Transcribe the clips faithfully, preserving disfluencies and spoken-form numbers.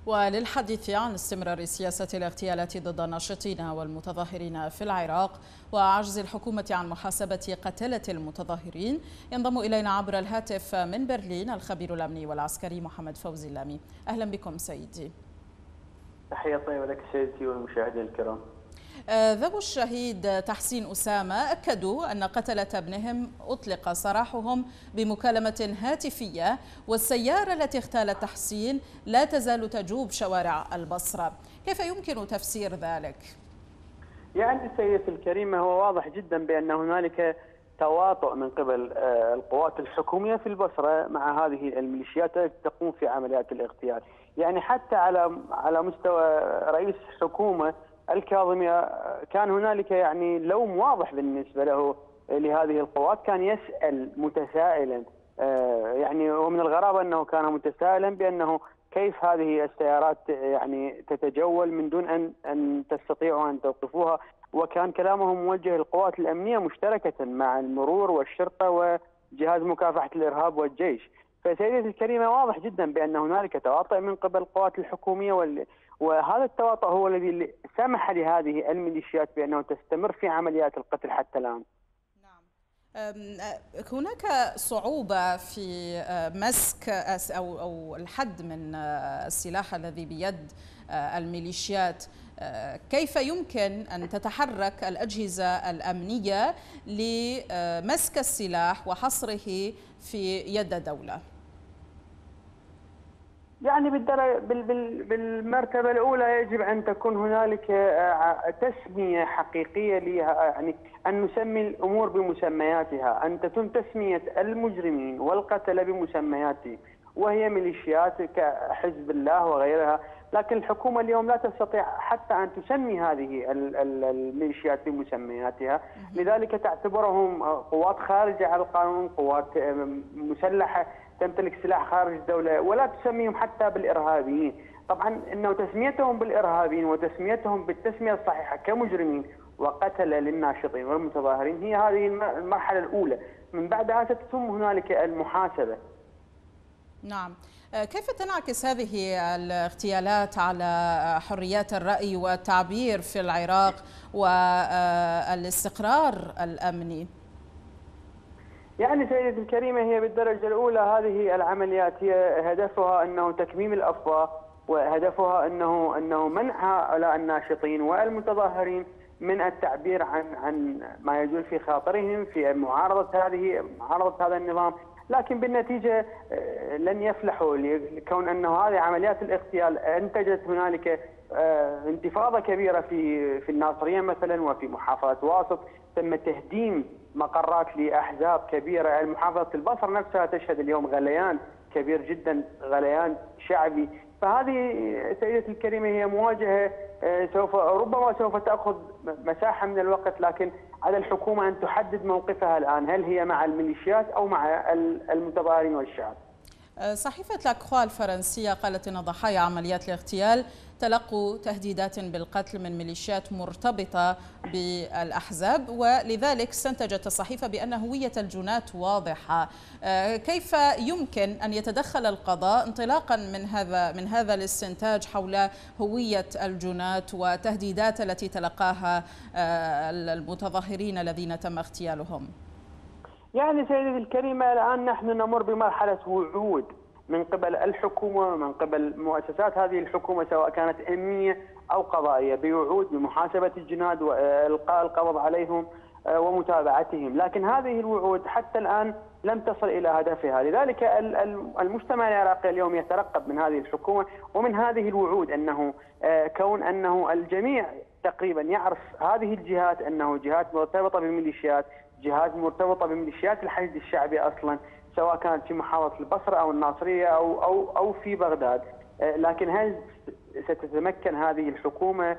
وللحديث عن استمرار سياسة الاغتيالات ضد الناشطين والمتظاهرين في العراق وعجز الحكومة عن محاسبة قتلة المتظاهرين، ينضم إلينا عبر الهاتف من برلين الخبير الأمني والعسكري محمد فوزي اللامي. أهلا بكم سيدي. تحية طيبة لك سيدتي والمشاهدين الكرام. ذوو الشهيد تحسين أسامة أكدوا أن قتلة ابنهم أطلق سراحهم بمكالمة هاتفية، والسيارة التي اغتالت تحسين لا تزال تجوب شوارع البصرة. كيف يمكن تفسير ذلك؟ يعني سيدتي الكريمة، هو واضح جدا بأن هنالك تواطؤ من قبل القوات الحكومية في البصرة مع هذه الميليشيات التي تقوم في عمليات الاغتيال. يعني حتى على على مستوى رئيس الحكومة الكاظمي كان هنالك يعني لوم واضح بالنسبة له لهذه القوات، كان يسأل متسائلا، يعني ومن الغرابة أنه كان متسائلا بأنه كيف هذه السيارات يعني تتجول من دون أن أن تستطيعوا أن توقفوها، وكان كلامه موجه للقوات الأمنية مشتركة مع المرور والشرطة وجهاز مكافحة الإرهاب والجيش. فسيدتي الكريمة واضح جدا بأن هنالك تواطؤ من قبل القوات الحكومية، وهذا التواطؤ هو الذي سمح لهذه الميليشيات بأنه تستمر في عمليات القتل حتى الآن. هناك صعوبة في مسك أو أو الحد من السلاح الذي بيد الميليشيات. كيف يمكن أن تتحرك الأجهزة الأمنية لمسك السلاح وحصره في يد دولة؟ يعني بالمرتبة الأولى يجب أن تكون هنالك تسمية حقيقية لها، يعني أن نسمي الأمور بمسمياتها، أن تتم تسمية المجرمين والقتلة بمسمياتهم، وهي ميليشيات كحزب الله وغيرها. لكن الحكومة اليوم لا تستطيع حتى أن تسمي هذه الميليشيات بمسمياتها، لذلك تعتبرهم قوات خارجة على القانون، قوات مسلحة تمتلك سلاح خارج الدولة، ولا تسميهم حتى بالإرهابيين. طبعا أنه تسميتهم بالإرهابيين وتسميتهم بالتسمية الصحيحة كمجرمين وقتلة للناشطين والمتظاهرين هي هذه المرحلة الأولى، من بعدها ستتم هنالك المحاسبة. نعم. كيف تنعكس هذه الاغتيالات على حريات الرأي والتعبير في العراق والاستقرار الأمني؟ يعني سيدتي الكريمة، هي بالدرجة الأولى هذه العمليات هي هدفها أنه تكميم الأفواه، وهدفها أنه أنه منع هؤلاء الناشطين والمتظاهرين من التعبير عن عن ما يجول في خاطرهم في معارضة هذه معارضة هذا النظام. لكن بالنتيجة لن يفلحوا، لكون أنه هذه عمليات الاغتيال أنتجت هنالك انتفاضة كبيرة في في الناصرية مثلا وفي محافظة واسط، تم تهديم مقرات لأحزاب كبيرة. المحافظة البصرة نفسها تشهد اليوم غليان كبير جدا، غليان شعبي. فهذه سيدتي الكريمة هي مواجهة سوف ربما سوف تأخذ مساحة من الوقت، لكن على الحكومة أن تحدد موقفها الآن، هل هي مع الميليشيات أو مع المتظاهرين والشعب. صحيفة لاكخوا الفرنسية قالت أن ضحايا عمليات الاغتيال تلقوا تهديدات بالقتل من ميليشيات مرتبطة بالأحزاب، ولذلك استنتجت الصحيفة بأن هوية الجنات واضحة. كيف يمكن أن يتدخل القضاء انطلاقا من هذا من هذا الاستنتاج حول هوية الجنات والتهديدات التي تلقاها المتظاهرين الذين تم اغتيالهم؟ يعني سيدتي الكريمة، الآن نحن نمر بمرحلة وعود من قبل الحكومة ومن قبل مؤسسات هذه الحكومة سواء كانت أمنية أو قضائية، بوعود بمحاسبة الجناد وإلقاء القبض عليهم ومتابعتهم. لكن هذه الوعود حتى الآن لم تصل إلى هدفها، لذلك المجتمع العراقي اليوم يترقب من هذه الحكومة ومن هذه الوعود أنه كون أنه الجميع تقريبا يعرف هذه الجهات أنه جهات مرتبطة بالميليشيات، جهات مرتبطة بميليشيات الحشد الشعبي أصلا، سواء كانت في محافظة البصرة أو الناصرية أو أو أو في بغداد. لكن هل ستتمكن هذه الحكومة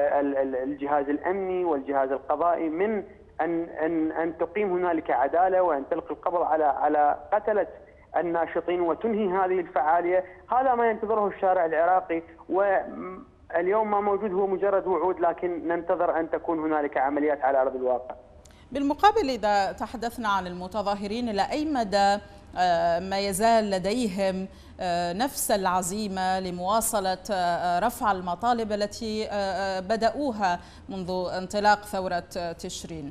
والجهاز الأمني والجهاز القضائي من أن أن أن تقيم هنالك عدالة وأن تلقي القبض على على قتلة الناشطين وتنهي هذه الفعالية؟ هذا ما ينتظره الشارع العراقي، واليوم ما موجود هو مجرد وعود، لكن ننتظر أن تكون هنالك عمليات على أرض الواقع. بالمقابل، إذا تحدثنا عن المتظاهرين، إلى أي مدى ما يزال لديهم نفس العزيمة لمواصلة رفع المطالب التي بدأوها منذ انطلاق ثورة تشرين؟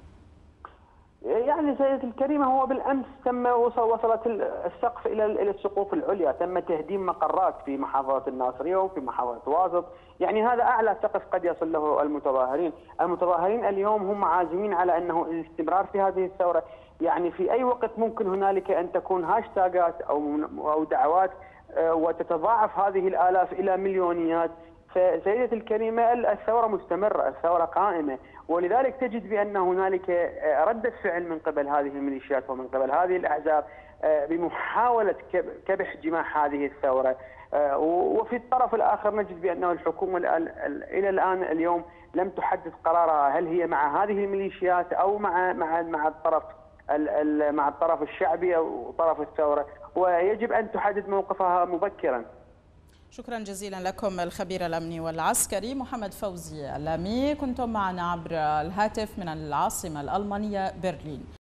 يعني سيدتي الكريمة، هو بالأمس تم وصلت السقف إلى إلى السقوف العليا، تم تهديم مقرات في محافظة الناصرية وفي محافظة واسط، يعني هذا أعلى سقف قد يصل له المتظاهرين، المتظاهرين اليوم هم عازمين على أنه الاستمرار في هذه الثورة، يعني في أي وقت ممكن هنالك أن تكون هاشتاجات أو أو دعوات وتتضاعف هذه الآلاف إلى مليونيات. فسيدتي الكريمة، الثورة مستمرة، الثورة قائمة، ولذلك تجد بأن هنالك ردة فعل من قبل هذه الميليشيات ومن قبل هذه الأحزاب بمحاولة كبح جماح هذه الثورة. وفي الطرف الآخر نجد بأنه الحكومة إلى الآن اليوم لم تحدد قرارها، هل هي مع هذه الميليشيات أو مع مع مع الطرف مع الطرف الشعبي أو طرف الثورة، ويجب أن تحدد موقفها مبكرا. شكرا جزيلا لكم الخبير الأمني والعسكري محمد فوزي اللامي، كنتم معنا عبر الهاتف من العاصمة الألمانية برلين.